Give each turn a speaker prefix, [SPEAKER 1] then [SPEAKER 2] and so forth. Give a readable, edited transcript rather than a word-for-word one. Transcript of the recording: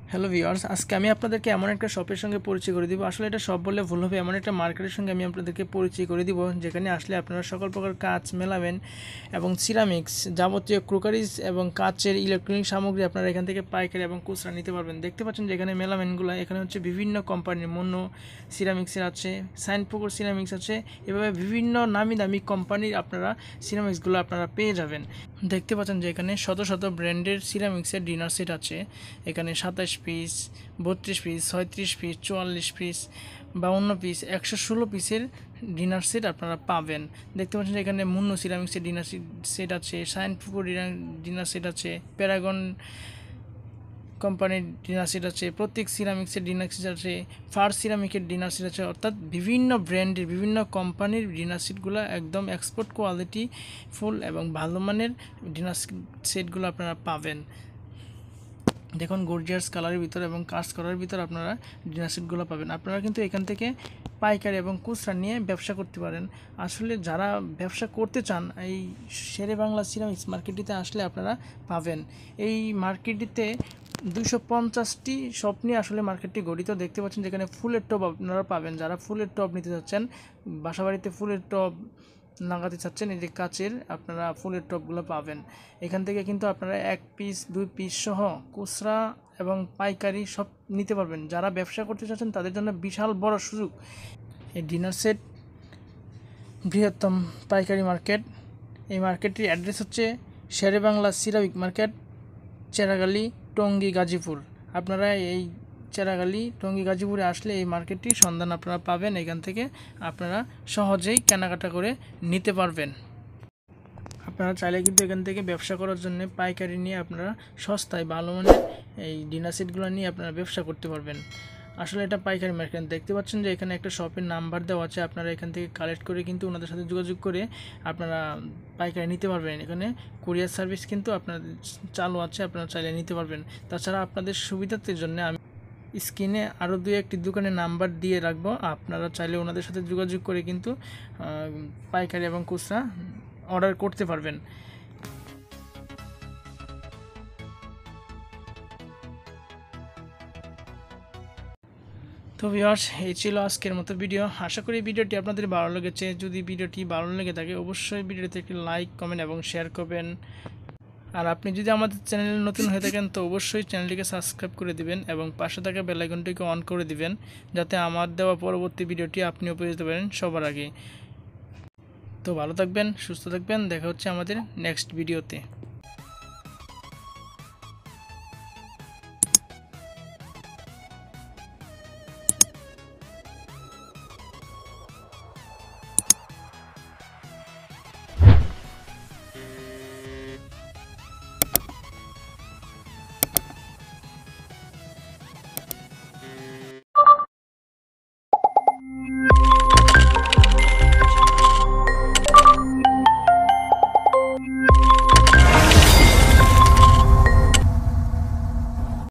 [SPEAKER 1] Hello viewers, আজকে আমি আপনাদেরকে এমন একটা শপের সঙ্গে পরিচয় করে দিব। আসলে এটা শপ বললে ভুল হবে, এমন একটা মার্কেটের সঙ্গে আমি আপনাদেরকে পরিচয় করে দিব যেখানে আসলে আপনারা সকল প্রকার কাঁচ, মেলামেন এবং সিরামিক্স, যাবতীয় ক্রোকারিজ এবং কাচের ইলেকট্রনিক সামগ্রী আপনারা এখান থেকে পাইকারি এবং খুচরা নিতে পারবেন। দেখতে পাচ্ছেন যে এখানে মেলামেনগুলো এখানে হচ্ছে বিভিন্ন কোম্পানির, মন্য সিরামিক্সের আছে, সাইনপুকুর সিরামিক্স আছে, এভাবে বিভিন্ন নামি দামি কোম্পানির আপনারা সিরামিক্সগুলো আপনারা পেয়ে যাবেন। দেখতে পাচ্ছেন যে এখানে শত শত ব্র্যান্ডের সিরামিক্সের ডিনার সেট আছে। এখানে 27 piece, 32 piece, 36 piece, 44 piece, 52 piece, 116 পিসের ডিনার সেট আপনারা পাবেন। দেখতে পাচ্ছেন এখানে মুন্নু সিরামিক্সের ডিনার সেট আছে, সাইনপুকুর ডিনার সেট আছে, প্যারাগন কোম্পানির ডিনার সেট আছে, প্রত্যেক সিরামিক্সের ডিনার সেট আছে, ফার সিরামিকের ডিনার সেট আছে। অর্থাৎ বিভিন্ন ব্র্যান্ডের, বিভিন্ন কোম্পানির ডিনার সেটগুলো একদম এক্সপোর্ট কোয়ালিটি ফুল এবং ভালো মানের ডিনার সেটগুলো আপনারা পাবেন। দেখুন গর্জিয়াস কালারের ভিতর এবং কাজ করার ভিতর আপনারা ডিনার সেটগুলো পাবেন। আপনারা কিন্তু এখান থেকে পাইকারি এবং খুচরা নিয়ে ব্যবসা করতে পারেন। আসলে যারা ব্যবসা করতে চান এই শেরে বাংলা সিরামিক্স মার্কেটটিতে আসলে আপনারা পাবেন। এই মার্কেটটিতে 250টি শপ নিয়ে আসলে মার্কেটটি গঠিত। দেখতে পাচ্ছেন যেখানে ফুলের টব আপনারা পাবেন। যারা ফুলের টব নিতে চাচ্ছেন, বাসাবাড়িতে ফুলের টব লাগাতে চাচ্ছেন, এই যে কাচের আপনারা ফুলের টবগুলো পাবেন এখান থেকে। কিন্তু আপনারা 1 পিস 2 পিস সহ খুচরা এবং পাইকারি সব নিতে পারবেন। যারা ব্যবসা করতে চাচ্ছেন তাদের জন্য বিশাল বড় সুযোগ। এই ডিনার সেট বৃহত্তম পাইকারি মার্কেট। এই মার্কেটটির অ্যাড্রেস হচ্ছে শেরে বাংলা সিরামিক মার্কেট, চেরাগালি, টঙ্গী, গাজীপুর। আপনারা এই চেরাগালি, টঙ্গী, গাজীপুরে আসলে এই মার্কেটটির সন্ধান আপনারা পাবেন। এখান থেকে আপনারা সহজেই কেনাকাটা করে নিতে পারবেন। আপনারা চাইলে কিন্তু এখান থেকে ব্যবসা করার জন্য পাইকারি নিয়ে আপনারা সস্তায় ভালো মানের এই ডিনার সেটগুলো নিয়ে আপনারা ব্যবসা করতে পারবেন। আসলে এটা পাইকারি মার্কেট। দেখতে পাচ্ছেন যে এখানে একটা শপের নাম্বার দেওয়া আছে, আপনারা এখান থেকে কালেক্ট করে কিন্তু ওনাদের সাথে যোগাযোগ করে আপনারা পাইকারি নিতে পারবেন। এখানে কুরিয়ার সার্ভিস কিন্তু আপনাদের চালু আছে, আপনারা চাইলে নিতে পারবেন। তাছাড়া আপনাদের সুবিধার্থের জন্য আমি স্ক্রিনে আরও 2-1টি দোকানের নাম্বার দিয়ে রাখবো, আপনারা চাইলে ওনাদের সাথে যোগাযোগ করে কিন্তু পাইকারি এবং খুচরা অর্ডার করতে পারবেন। তো ভিউয়ার্স, এই ছিল আজকের মতো ভিডিও। আশা করি ভিডিওটি আপনাদের ভালো লেগেছে। যদি ভিডিওটি ভালো লেগে থাকে অবশ্যই ভিডিওতে একটি লাইক, কমেন্ট এবং শেয়ার করবেন। আর আপনি যদি আমাদের চ্যানেলে নতুন হয়ে থাকেন তো অবশ্যই চ্যানেলটিকে সাবস্ক্রাইব করে দিবেন এবং পাশে থাকা বেল আইকনটিকে অন করে দিবেন, যাতে আমার দেওয়া পরবর্তী ভিডিওটি আপনিও পেয়ে যেতে পারেন সবার আগে। তো ভালো থাকবেন, সুস্থ থাকবেন, দেখা হচ্ছে আমাদের নেক্সট ভিডিওতে।